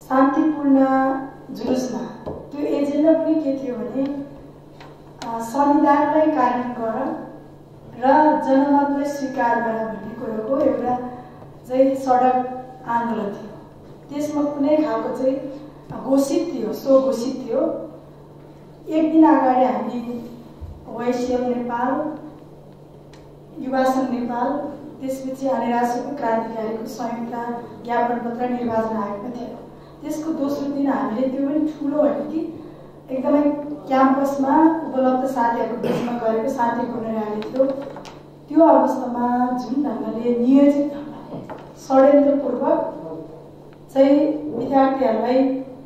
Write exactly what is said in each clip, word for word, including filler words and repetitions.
शान्तिपूर्ण जुलुसमा त्यो एजेन्डा पनि के थियो भने संविधानलाई कार्यान्वयन गर र जनमतलाई स्वीकार गर भन्ने कुरोको एउटा चाहिँ सडक आन्दोलन थियो। त्यसमा कुनै खालको चाहिँ घोषित थियो, सो घोषित थियो। एक दिन अगाडि हामी वाइसिएल नेपाल, युवा सङ्घ नेपाल, त्यसपछि आनेरासको क्रान्तिकारीको संयुक्त ज्ञापन पत्र निर्वाचन आयोगमा थियो। त्यसको दोस्रो दिन हामीले त्यो पनि ठुलो होइन कि एकदमै क्याम्पसमा उपलब्ध साथीहरूको बिचमा गरेको शान्तिपूर्ण र्याली थियो। त्यो अवस्थामा जुन ढङ्गले नियोजित ढङ्गले षड्यन्त्रपूर्वक चाहिँ विद्यार्थीहरूलाई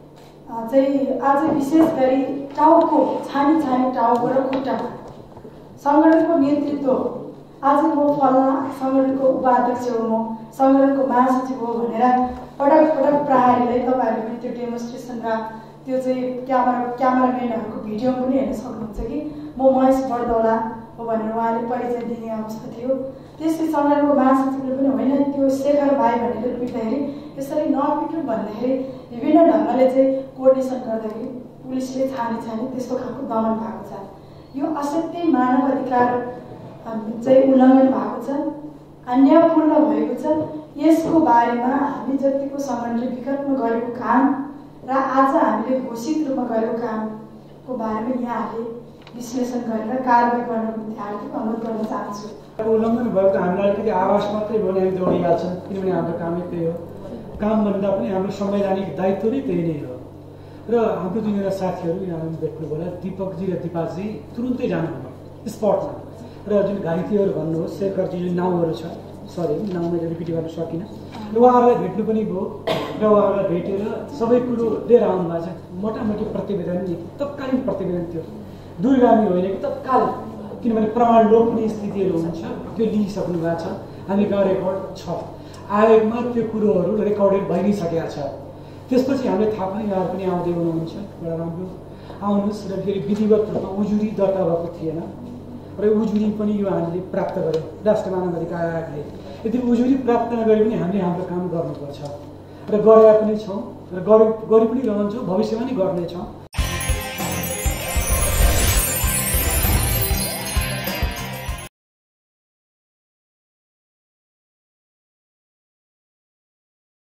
चाहिँ आज विशेष गरी टाउको छानी छानी टाउको र खुट्टामा सङ्गठनको नेतृत्व आज म फल्ना सङ्गठनको उपाध्यक्ष हो, म सङ्गठनको महासचिव हो भनेर पटक पटक प्रहरीलाई तपाईँहरूले पनि त्यो डेमोन्स्ट्रेसन र त्यो चाहिँ क्यामेरा क्यामेराम्यानहरूको भिडियो पनि हेर्न सक्नुहुन्छ कि म महेश बर्दौला हो भनेर उहाँले परिचय दिने अवस्था थियो। त्यसै सङ्गठनको महासचिवले पनि होइन त्यो शेखर भाइ भनेर पिट्दाखेरि यसरी नपिट्नु भन्दाखेरि विभिन्न ढङ्गले चाहिँ कोर्डिनेसन गर्दाखेरि पुलिसले छानी छानी त्यस्तो खालको दमन भएको छ। यो असाध्यै मानव अधिकार चाहिँ उल्लङ्घन भएको छ, अन्यायपूर्ण भएको छ। यसको बारेमा हामी जतिको सङ्गठनले विगतमा गरेको काम र आज हामीले घोषित रूपमा गरेको कामको बारेमा यहाँहरूले विश्लेषण गरेर कारवाही गर्न निम्ति हार्दिक अनुरोध गर्न चाहन्छु। उल्लङ्घन भएको हामीलाई अलिकति आवाज मात्रै भने हामी दौडिहाल्छौँ, किनभने हाम्रो कामै त्यही हो। काम भन्दा पनि हाम्रो संवैधानिक दायित्व नै त्यही नै हो। र हाम्रो दुईजना साथीहरू यहाँ भेट्नुभयो होला, दिपकजी र दिपाजी तुरुन्तै जानुभयो स्पटमा। र जुन घाइतेहरू भन्नुहोस् शेखरजी जुन नाउँहरू छ, सरी नाउँ मैले रिपिट गर्न सकिनँ, र उहाँहरूलाई भेट्नु पनि भयो र उहाँहरूलाई भेटेर सबै कुरो लिएर आउनुभएको छ। मोटामोटी प्रतिवेदन नि तत्कालीन प्रतिवेदन थियो, दूरगामी होइन कि तत्काल, किनभने प्रमाण लोप्ने स्थितिहरू हुन्छ त्यो लिइसक्नु भएको छ। हामीसँग रेकर्ड छ, आयोगमा त्यो कुरोहरू रेकर्डेड भइ नै सकेको छ। त्यसपछि हामीले थाहा पायौँ यहाँहरू पनि आउँदै हुनुहुन्छ, बडा राम्रो आउनुहोस्। र फेरि विधिवत रूपमा उजुरी दर्ता भएको थिएन र उजुरी पनि यो हामीले प्राप्त गऱ्यौँ राष्ट्रिय मानव अधिकार आयोगले। यदि उजुरी प्राप्त नगरे पनि हामीले हाम्रो काम गर्नुपर्छ र गरेका पनि छौँ र गरे गरि पनि रहन्छौँ, भविष्यमा नि गर्नेछौँ।